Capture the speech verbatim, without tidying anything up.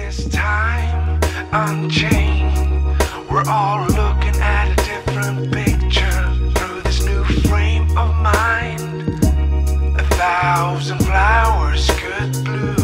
this time unchained. We're all looking at a different picture through this new frame of mind. A thousand flowers could bloom.